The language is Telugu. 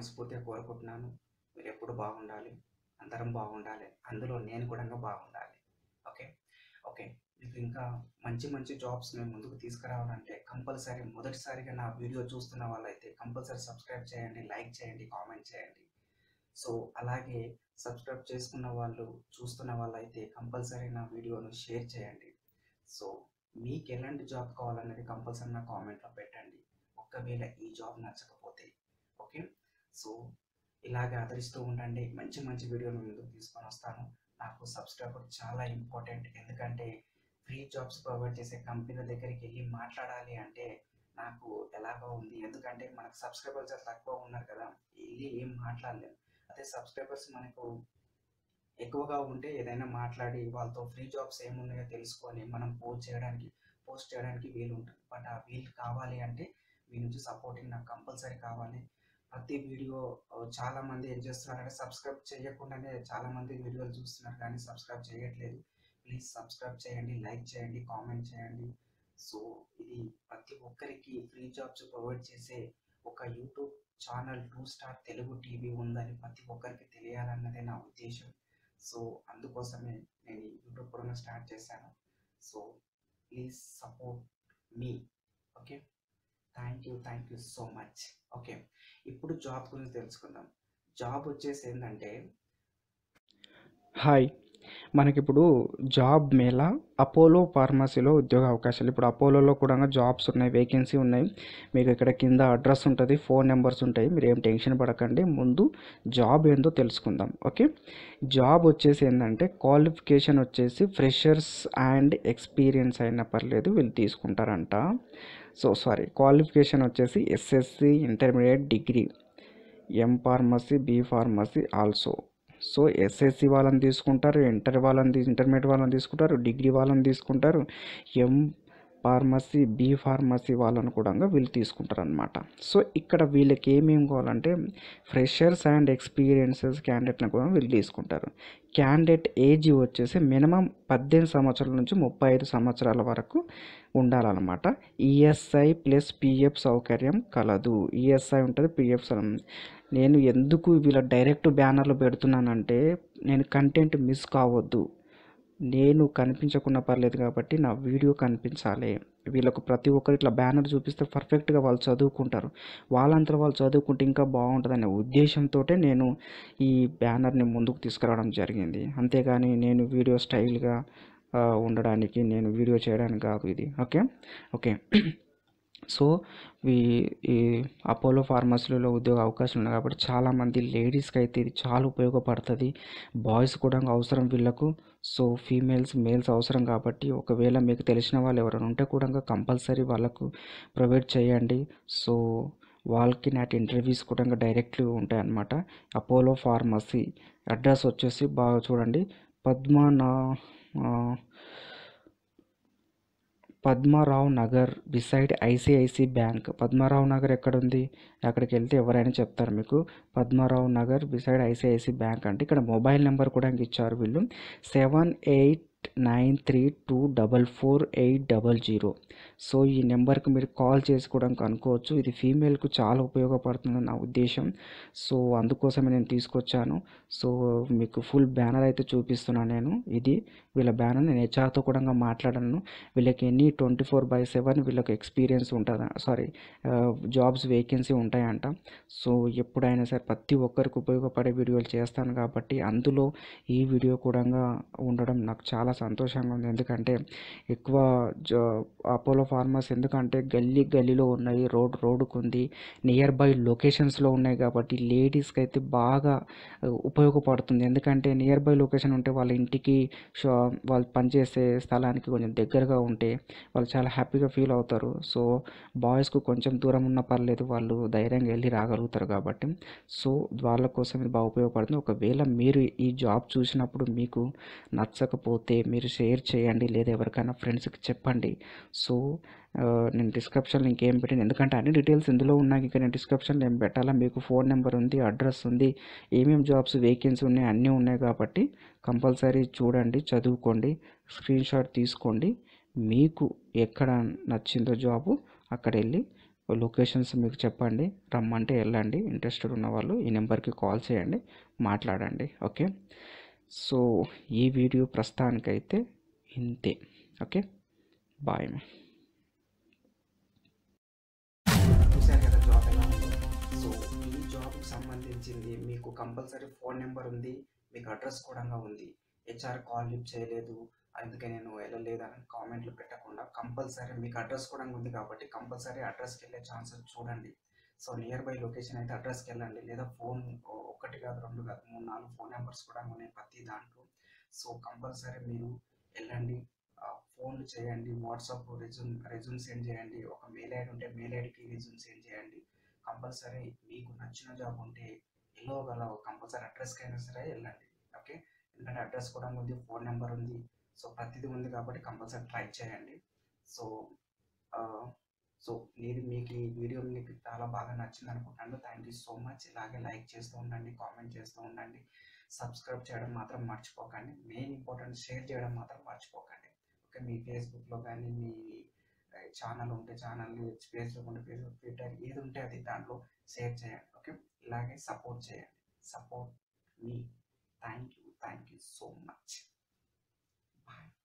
మనస్ఫూర్తిగా కోరుకుంటున్నాను. మీరెప్పుడు బాగుండాలి. అందరం బాగుండాలి. అందులో నేను కూడా బాగుండాలి. ఓకే. ఓకే. మీకు ఇంకా మంచి మంచి జాబ్స్ మేము ముందుకు తీసుకురావాలంటే కంపల్సరీ మొదటిసారిగా నా వీడియో చూస్తున్న వాళ్ళైతే కంపల్సరీ సబ్స్క్రైబ్ చేయండి, లైక్ చేయండి, కామెంట్ చేయండి. సో, అలాగే సబ్స్క్రైబ్ చేసుకున్న వాళ్ళు, చూస్తున్న వాళ్ళైతే కంపల్సరీ నా వీడియోను షేర్ చేయండి. సో, మీకెలాంటి జాబ్ కావాలనేది కంపల్సరీ నా కామెంట్‌లో పెట్టండి. ఒకవేళ ఈ జాబ్ నచ్చకపోతే ఓకే. సో, ఇలాగే ఆదరిస్తూ ఉండండి. మంచి మంచి వీడియోలు మీ ముందుకు తీసుకొనొస్తాను. నాకు సబ్స్క్రైబర్ చాలా ఇంపార్టెంట్. ఎందుకంటే ఫ్రీ జాబ్స్ ప్రొవైడ్ చేసే కంపెనీల దగ్గరికెళ్ళి మాట్లాడాలి అంటే నాకు ఎలాగో ఉంది. ఎందుకంటే మనకు సబ్స్క్రైబర్స్ చాలా తక్కువ ఉన్నారు కదా! ఎళ్లి ఏం మాట్లాడలేం. అదే సబ్స్క్రైబర్స్ మనకు ఎక్కువగా ఉంటే ఏదైనా మాట్లాడి వాళ్ళతో ఫ్రీ జాబ్స్ ఏమున్నాయో తెలుసుకొని మనం పోస్ట్ చేయడానికి వీలుంటుంది. బట్ ఆ వీలు కావాలి అంటే మీ నుంచి సపోర్టింగ్ నాకు కంపల్సరీ కావాలి. ప్రతి వీడియో చాలామంది ఏం చేస్తున్నారంటే సబ్స్క్రైబ్ చేయకుండానే చాలామంది వీడియోలు చూస్తున్నారు కానీ సబ్స్క్రైబ్ చేయట్లేదు. ప్లీజ్ సబ్స్క్రైబ్ చేయండి, లైక్ చేయండి, కామెంట్ చేయండి. సో, ఇది ప్రతి ఒక్కరికి ఫ్రీ జాబ్స్ ప్రొవైడ్ చేసే ఒక YouTube channel 2 star Telugu TV ఉందని ప్రతి ఒక్కరికి తెలియాలన్నదే నా ఉద్దేశ్యం. సో, అందుకోసమే నేను ఈ యూట్యూబ్ కూడా స్టార్ట్ చేశాను. So, please support me. Okay. Thank you so much. Okay. ఇప్పుడు జాబ్ గురించి తెలుసుకుందాం. జాబ్ వచ్చేసి ఏందంటే హాయ్. మనకిప్పుడు జాబ్ మేళా అపోలో ఫార్మసీలో ఉద్యోగ అవకాశాలు. ఇప్పుడు అపోలోలో కూడా జాబ్స్ ఉన్నాయి, వేకెన్సీ ఉన్నాయి. మీకు ఇక్కడ కింద అడ్రస్ ఉంటుంది, ఫోన్ నెంబర్స్ ఉంటాయి. మీరు ఏం టెన్షన్ పడకండి. ముందు జాబ్ ఏందో తెలుసుకుందాం. ఓకే. జాబ్ వచ్చేసి ఏంటంటే క్వాలిఫికేషన్ వచ్చేసి ఫ్రెషర్స్ అండ్ ఎక్స్పీరియన్స్ అయినా పర్లేదు వీళ్ళు తీసుకుంటారంట. క్వాలిఫికేషన్ వచ్చేసి SSC, intermediate, degree, M pharmacy, B pharmacy also. So SSC వాళ్ళని తీసుకుంటారు, ఇంటర్మీడియట్ వాళ్ళని తీసుకుంటారు, డిగ్రీ వాళ్ళని తీసుకుంటారు, ఎం ఫార్మసీ, బి ఫార్మసీ వాళ్ళని కూడా వీళ్ళు తీసుకుంటారు అనమాట. సో ఇక్కడ వీళ్ళకి ఏమేమి కావాలంటే ఫ్రెషర్స్ అండ్ ఎక్స్పీరియన్సెస్ క్యాండిడేట్ని కూడా వీళ్ళు తీసుకుంటారు. క్యాండిడేట్ ఏజ్ వచ్చేసి మినిమం 18 సంవత్సరాల నుంచి 35 సంవత్సరాల వరకు ఉండాలన్నమాట. ఈఎస్ఐ ప్లస్ పిఎఫ్ సౌకర్యం కలదు. ఈఎస్ఐ ఉంటుంది, పిఎఫ్. నేను ఎందుకు వీళ్ళ డైరెక్ట్ బ్యానర్లు పెడుతున్నానంటే నేను కంటెంట్ మిస్ కావద్దు. నేను కనిపించకుండా పర్లేదు కాబట్టి నా వీడియో కనిపించాలి. వీళ్ళకు ప్రతి ఒక్కరు ఇట్లా బ్యానర్ చూపిస్తే పర్ఫెక్ట్గా వాళ్ళు చదువుకుంటారు. వాళ్ళంతా వాళ్ళు చదువుకుంటే ఇంకా బాగుంటుందనే ఉద్దేశంతో నేను ఈ బ్యానర్ని ముందుకు తీసుకురావడం జరిగింది. అంతేగాని నేను వీడియో స్టైల్గా ఉండడానికి, నేను వీడియో చేయడానికి కాదు ఇది. ఓకే. ఓకే. సో ఈ అపోలో ఫార్మసీలో ఉద్యోగ అవకాశాలు ఉన్నాయి కాబట్టి చాలామంది లేడీస్కి అయితే ఇది చాలా ఉపయోగపడుతుంది. బాయ్స్ కూడా అవసరం వీళ్ళకు. సో మేల్స్ అవసరం కాబట్టి ఒకవేళ మీకు తెలిసిన వాళ్ళు ఎవరైనా ఉంటే కూడా కంపల్సరీ వాళ్ళకు ప్రొవైడ్ చేయండి. సో వాళ్ళకి నాటి ఇంటర్వ్యూస్ కూడా డైరెక్ట్లీ ఉంటాయి అన్నమాట. అపోలో ఫార్మసీ అడ్రస్ వచ్చేసి బాగా చూడండి, Padmarao Nagar beside ICICI bank. Padmarao Nagar ఎక్కడుంది? అక్కడికి వెళ్తే ఎవరైనా చెప్తారు మీకు. Padmarao Nagar beside ICICI bank అంటే ఇక్కడ మొబైల్ నెంబర్ కూడా ఇచ్చారు వీళ్ళు, 7893244800. సో ఈ నెంబర్కి మీరు కాల్ చేసి కూడా కనుక్కోవచ్చు. ఇది ఫీమేల్కు చాలా ఉపయోగపడుతుందని నా ఉద్దేశం. సో అందుకోసమే నేను తీసుకొచ్చాను. సో మీకు ఫుల్ బ్యానర్ అయితే చూపిస్తున్నాను నేను. ఇది వీళ్ళ బ్యానర్. నేను హెచ్ఆర్తో కూడా మాట్లాడాను. వీళ్ళకి 24/7 వీళ్ళకి ఎక్స్పీరియన్స్ ఉంటుందా, జాబ్స్ వేకెన్సీ ఉంటాయంట. సో ఎప్పుడైనా సరే ప్రతి ఒక్కరికి ఉపయోగపడే వీడియోలు చేస్తాను కాబట్టి అందులో ఈ వీడియో కూడా ఉండడం నాకు చాలా సంతోషంగా ఉంది. ఎందుకంటే ఎక్కువ అపోలో ఫార్మర్స్ ఎందుకంటే గల్లీలో ఉన్నాయి, రోడ్డుకు ఉంది, నియర్ బై లొకేషన్స్లో ఉన్నాయి కాబట్టి లేడీస్కి అయితే బాగా ఉపయోగపడుతుంది. ఎందుకంటే నియర్ బై లొకేషన్ ఉంటే వాళ్ళ ఇంటికి వాళ్ళు పనిచేసే స్థలానికి కొంచెం దగ్గరగా ఉంటే వాళ్ళు చాలా హ్యాపీగా ఫీల్ అవుతారు. సో బాయ్స్కు కొంచెం దూరం ఉన్నా పర్లేదు, వాళ్ళు ధైర్యంగా వెళ్ళి రాగలుగుతారు కాబట్టి సో వాళ్ళ కోసం ఇది బాగా ఉపయోగపడుతుంది. ఒకవేళ మీరు ఈ జాబ్ చూసినప్పుడు మీకు నచ్చకపోతే మీరు షేర్ చేయండి, లేదా ఎవరికైనా ఫ్రెండ్స్కి చెప్పండి. సో నేను డిస్క్రిప్షన్లో ఇంకేం పెట్టాను, ఎందుకంటే అన్ని డీటెయిల్స్ ఇందులో ఉన్నాయి. ఇంకా నేను డిస్క్రిప్షన్లో ఏం పెట్టాలా, మీకు ఫోన్ నెంబర్ ఉంది, అడ్రస్ ఉంది, ఏమేమి జాబ్స్ వేకెన్సీ ఉన్నాయి అన్నీ ఉన్నాయి కాబట్టి కంపల్సరీ చూడండి, చదువుకోండి, స్క్రీన్ షాట్ తీసుకోండి. మీకు ఎక్కడ నచ్చిందో జాబు అక్కడ వెళ్ళి లొకేషన్స్ మీకు చెప్పండి, రమ్మంటే వెళ్ళండి. ఇంట్రెస్టెడ్ ఉన్న వాళ్ళు ఈ నెంబర్కి కాల్ చేయండి, మాట్లాడండి. ఓకే, సో ఈ వీడియో ప్రస్తుతానికైతే ఇంతే. Okay, bye. చూశారు కదా జాబ్ ఎలా ఉందో. సో ఈ జాబ్కి సంబంధించింది మీకు కంపల్సరీ ఫోన్ నెంబర్ ఉంది, మీకు అడ్రస్ కూడా ఉంది. హెచ్ఆర్ కాల్ లిఫ్ట్ చేయలేదు, అందుకే నేను వెళ్ళలేదని కామెంట్లు పెట్టకుండా కంపల్సరీ మీకు అడ్రస్ కూడా ఉంది కాబట్టి కంపల్సరీ అడ్రస్కి వెళ్ళే ఛాన్సెస్ చూడండి. సో నియర్ బై లొకేషన్ అయితే అడ్రస్కి వెళ్ళండి, లేదా ఫోన్ ఒకటి కాదు, 2 కాదు, 3, 4 ఫోన్ నెంబర్స్ కూడా ఉన్నాయి ప్రతి దాంట్లో. సో కంపల్సరీ మీరు వెళ్ళండి, ఫోన్లు చేయండి, వాట్సాప్ రెజ్యూమ్ సెండ్ చేయండి, ఒక మెయిల్ ఐడి ఉంటే మెయిల్ ఐడికి రెజ్యూమ్ సెండ్ చేయండి. కంపల్సరీ మీకు నచ్చిన జాబ్ ఉంటే ఎలాగల కంపల్సరీ అడ్రస్కి అయినా సరే వెళ్ళండి. ఓకే, ఎందుకంటే అడ్రస్ కూడా ఉంది, ఫోన్ నెంబర్ ఉంది, సో ప్రతిదీ ఉంది కాబట్టి కంపల్సరీ ట్రై చేయండి. సో సో మీకు ఈ వీడియో మీకు చాలా బాగా నచ్చింది అనుకుంటున్నాను. Thank you so much. ఇలాగే లైక్ చేస్తూ ఉండండి, కామెంట్ చేస్తూ ఉండండి, సబ్స్క్రైబ్ చేయడం మాత్రం మర్చిపోకండి. మెయిన్ ఇంపార్టెంట్ షేర్ చేయడం మాత్రం మర్చిపోకండి. ఓకే, మీ ఫేస్బుక్లో కానీ మీ ఛానల్ ఉంటే ఛానల్ని, ఫేస్బుక్ ఉంటే ఫేస్బుక్, ట్విట్టర్ ఏది ఉంటే అది దాంట్లో షేర్ చేయండి. ఓకే, ఇలాగే సపోర్ట్ చేయండి. Support me. Thank you so much. Bye.